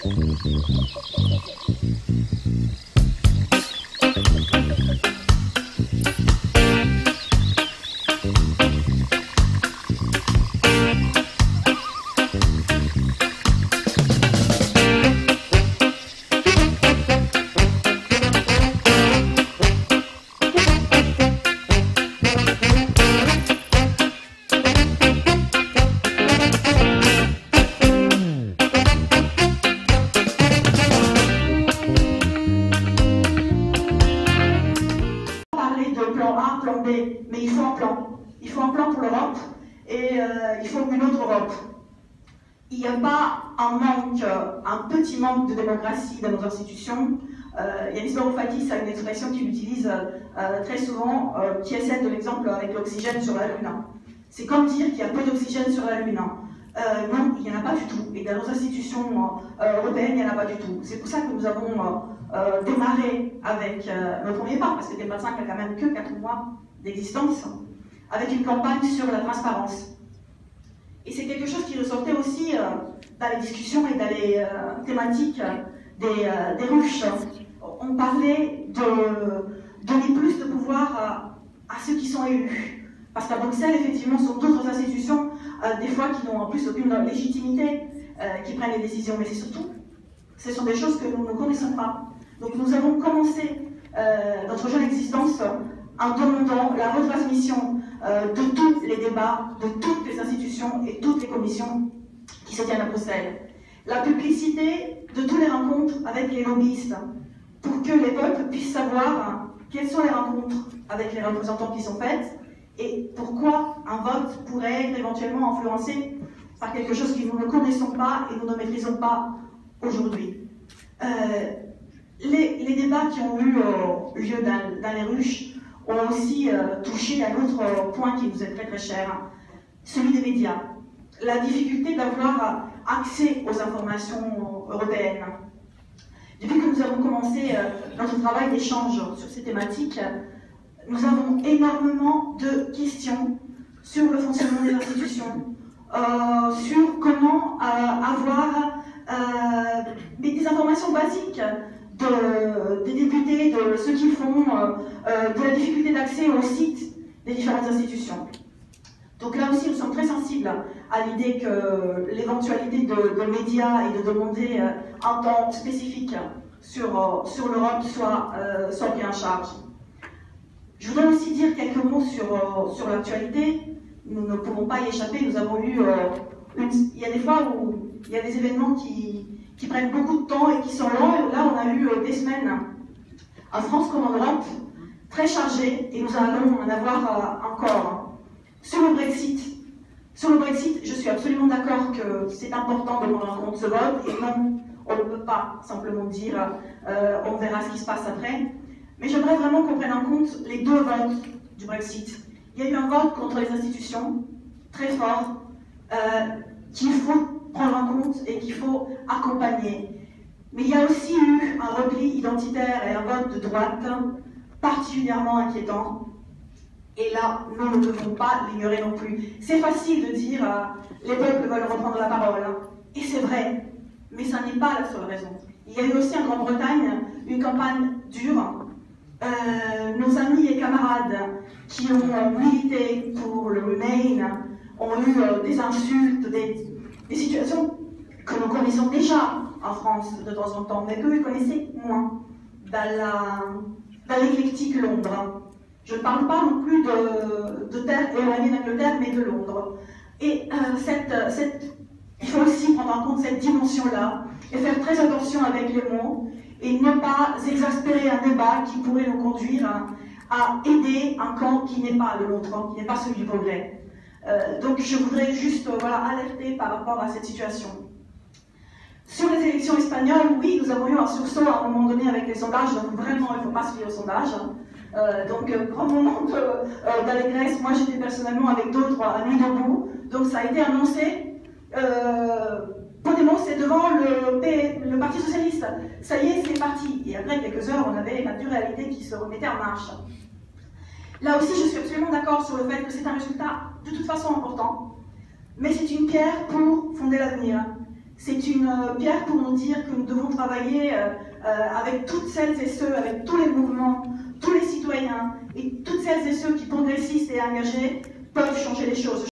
Mais il faut un plan. Il faut un plan pour l'Europe et il faut une autre Europe. Il n'y a pas un petit manque de démocratie dans nos institutions. Yanis Varoufakis a une expression qu'il utilise très souvent, qui est celle de l'exemple avec l'oxygène sur la Lune. C'est comme dire qu'il y a peu d'oxygène sur la Lune. Non, il n'y en a pas du tout. Et dans nos institutions européennes, il n'y en a pas du tout. C'est pour ça que nous avons démarré avec le premier pas, parce que T25 a quand même que 4 mois d'existence, avec une campagne sur la transparence. Et c'est quelque chose qui ressortait aussi dans les discussions et dans les thématiques des ruches. On parlait de donner plus de pouvoir à ceux qui sont élus. Parce qu'à Bruxelles, effectivement, ce sont d'autres institutions, des fois, qui n'ont en plus aucune légitimité, qui prennent les décisions. Mais c'est surtout, ce sont des choses que nous ne connaissons pas. Donc nous avons commencé notre jeune existence en demandant la retransmission de tous les débats, de toutes les institutions et toutes les commissions qui se tiennent à Bruxelles. La publicité de toutes les rencontres avec les lobbyistes, pour que les peuples puissent savoir quelles sont les rencontres avec les représentants qui sont faites et pourquoi un vote pourrait être éventuellement influencé par quelque chose que nous ne connaissons pas et nous ne maîtrisons pas aujourd'hui. Les débats qui ont eu lieu dans les ruches ont aussi touché à un autre point qui nous est très très cher, celui des médias. La difficulté d'avoir accès aux informations européennes. Depuis que nous avons commencé notre travail d'échange sur ces thématiques, nous avons énormément de questions sur le fonctionnement des institutions, sur comment avoir des informations basiques des députés, de ce qu'ils font, de la difficulté d'accès au site des différentes institutions. Donc là aussi, nous sommes très sensibles à l'idée que l'éventualité de médias et de demander un temps spécifique sur l'Europe soit pris en charge. Je voudrais aussi dire quelques mots sur l'actualité. Nous ne pouvons pas y échapper. Nous avons eu il y a des fois où il y a des événements qui prennent beaucoup de temps et qui sont longs. Là, on a eu des semaines en France comme en Europe très chargées et nous allons en avoir encore. Sur le Brexit, je suis absolument d'accord que c'est important de prendre en compte ce vote et non, on ne peut pas simplement dire on verra ce qui se passe après. Mais j'aimerais vraiment qu'on prenne en compte les deux votes du Brexit. Il y a eu un vote contre les institutions très fort qu'il faut prendre en compte et qu'il faut accompagner. Mais il y a aussi eu un repli identitaire et un vote de droite particulièrement inquiétant. Et là, nous ne devons pas l'ignorer non plus. C'est facile de dire les peuples veulent reprendre la parole. Et c'est vrai, mais ça n'est pas la seule raison. Il y a eu aussi en Grande-Bretagne une campagne dure. Nos amis et camarades qui ont milité pour le Remain ont eu des insultes, des situations que nous connaissons déjà en France de temps en temps, mais que vous connaissez moins dans l'éclectique Londres. Je ne parle pas non plus de terre éloignée d'Angleterre, mais de Londres. Et il faut aussi prendre en compte cette dimension-là et faire très attention avec les mots et ne pas exaspérer un débat qui pourrait nous conduire à aider un camp qui n'est pas le nôtre, qui n'est pas celui du progrès. Donc je voudrais juste alerter par rapport à cette situation. Sur les élections espagnoles, oui, nous avons eu un sursaut à un moment donné avec les sondages, donc vraiment il ne faut pas se fier aux sondages. Donc grand moment d'allégresse, moi j'étais personnellement avec d'autres à Nuit debout, donc ça a été annoncé. Podemos, c'est devant le Parti Socialiste. Ça y est, c'est parti. Et après quelques heures, on avait la dure réalité qui se remettait en marche. Là aussi, je suis absolument d'accord sur le fait que c'est un résultat de toute façon important, mais c'est une pierre pour fonder l'avenir. c'est une pierre pour nous dire que nous devons travailler avec toutes celles et ceux, avec tous les mouvements, tous les citoyens et toutes celles et ceux qui, progressistes et engagés, peuvent changer les choses.